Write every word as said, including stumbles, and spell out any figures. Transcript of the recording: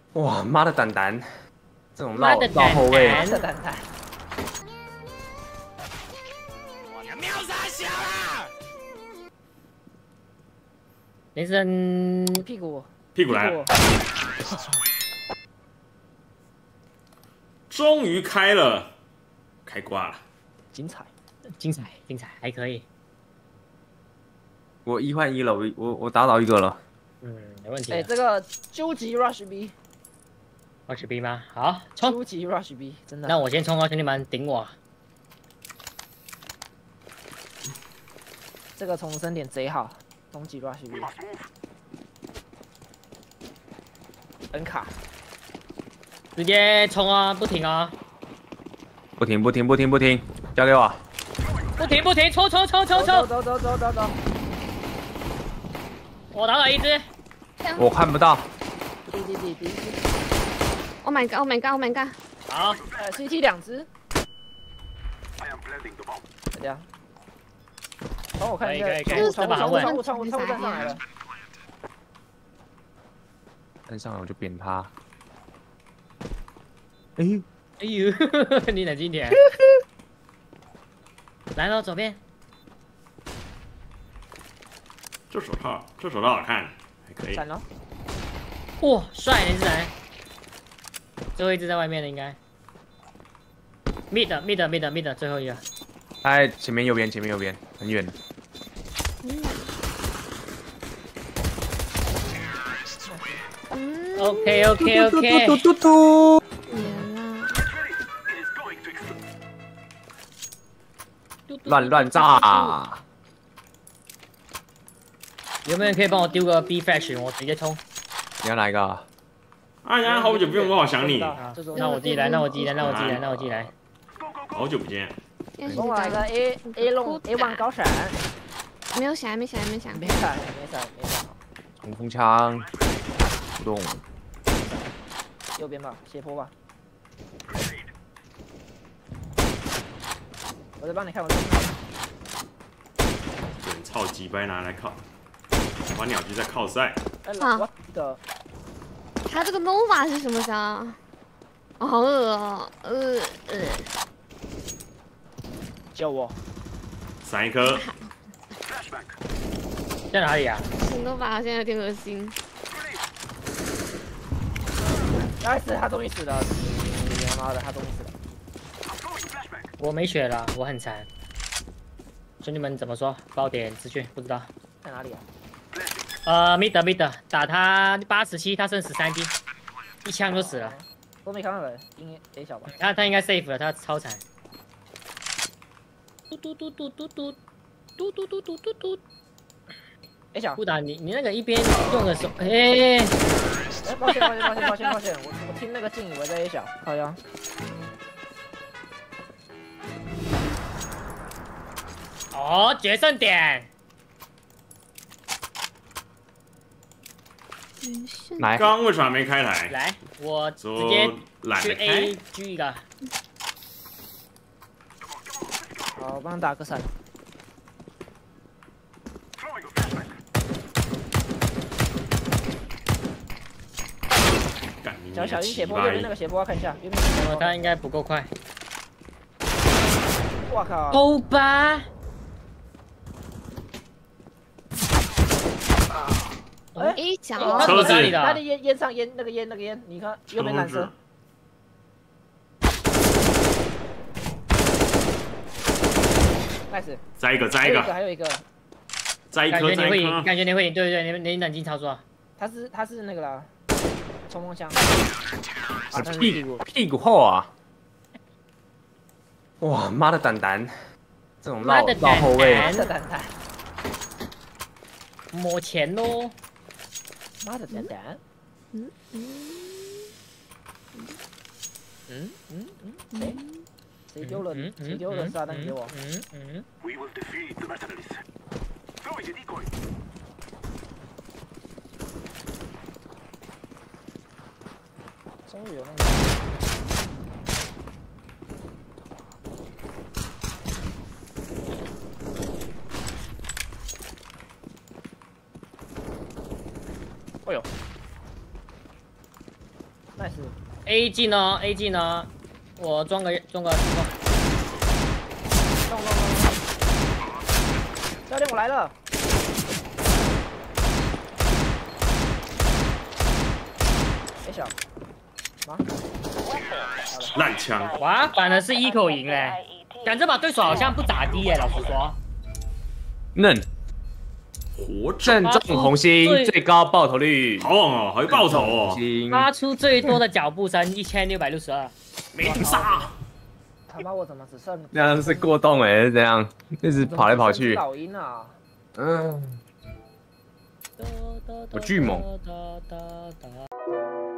哇妈的蛋蛋，这种绕妈的绕后卫， 蛋蛋这蛋蛋， 你喵啥小啦？ 雷神屁股屁股来了，终于开了，开挂了。 精彩。 精彩精彩，还可以。 我一换一了，我我我打倒一个了。 嗯，没问题。 哎，这个究极 rush B， 二十 B 吗？好，冲！ 究极 rush B， 真的。 那我先冲啊，兄弟们，顶我！ 这个重生点贼好，终极 rush B。N 卡， 直接冲啊，不停啊！ 不停不停不停不停，交给我。 不停不停，冲冲冲冲走冲！ 走走走走走。 我打倒一只， 我看不到。 滴滴滴滴滴。 Oh my god! Oh my god! Oh my god! 好， 呃 ，C T 两只。这样。帮我看一下， 可以可以可以窗户窗户这把窗户窗户窗户站上来了。 站上来我就扁他。哎， 哎呦，你冷静点。来了，左边。 这手套，这手套好看，还可以。 闪了。 哇，帅，雷神。最后一只在外面的应该。mid mid mid mid 最后一个。 哎，前面右边，前面右边，很远。 嗯 OK OK OK。 嘟嘟嘟。乱乱炸！ 有没有人可以帮我丢个 B flash？ 我直接冲。 你要哪一个？ 安安，好久不用，我好想你。 啊那我自己来，那我自己来，那我自己来，那我自己来。 好久不见。 帮我来个 A A 龙 A one 高闪。 没有闪，没闪，没闪。 没闪，没闪，没闪。 冲锋枪，动。 右边吧，斜坡吧。我在帮你看，我在帮你看。 对，操鸡掰拿来靠，把鸟居在靠赛。 哎， 啊我的。 他这个 nova 是什么伤？哦，好恶哦，呃呃。 救我！ 闪一颗。 在哪里啊？ 这 nova 好像有点恶心。 哎，死！他终于死了！你他妈的，他终于死了！ 我没血了，我很残。兄弟们怎么说？报点资讯，不知道。 在哪里啊？ 呃 mid mid 打他八十七，他剩十三滴，一枪就死了。 都没看到人，应该 A 小吧？ 他他应该 safe 了，他超残。嘟嘟嘟嘟嘟嘟嘟嘟嘟嘟嘟嘟。 A 小。 不打你你那个一边用的时候，哎。 哎，抱歉抱歉抱歉抱歉抱歉，我我听那个镜以为在 A 小，好呀。 哦，决胜点。 来， 刚刚为啥没开台？ 来，我直接去 A 狙一个。 好，我帮他打个伞。小小心斜坡，右边那个斜坡要看一下，右边。 哦，他应该不够快。 我靠！ 欧巴。 哎， 一脚。 车子。 他的烟烟上烟那个烟那个烟，你看右边蓝色。nice。 再一个，再一个， 还有一个。 再一颗，再一颗。 感觉你会，对对对，你你冷静操作。 他是他是那个啦。 冲锋枪， 啊屁股屁股厚啊！哇妈的蛋蛋，这种绕绕后卫， 妈的蛋蛋， 摸钱喽！ 妈的蛋蛋，嗯嗯嗯嗯嗯，谁谁丢了谁丢了炸弹给我？ 嗯嗯。 终于有那个。哎呦！ ，nice。 A 进哦 ，A 进哦，我装个装个。 弄弄弄弄。教练，我来了。别小。啊？ 烂枪。 哇，反而是一口赢嘞！感这把对手好像不咋地耶，老实说。 嫩， 活正中红心，最高爆头率。 好旺哦，还会爆头哦。 发出最多的脚步声一千六百六十二， 没顶杀。 他妈，我怎么只剩？ 这样是过动哎，是这样，一直跑来跑去。 老鹰啊！ 嗯，我巨猛。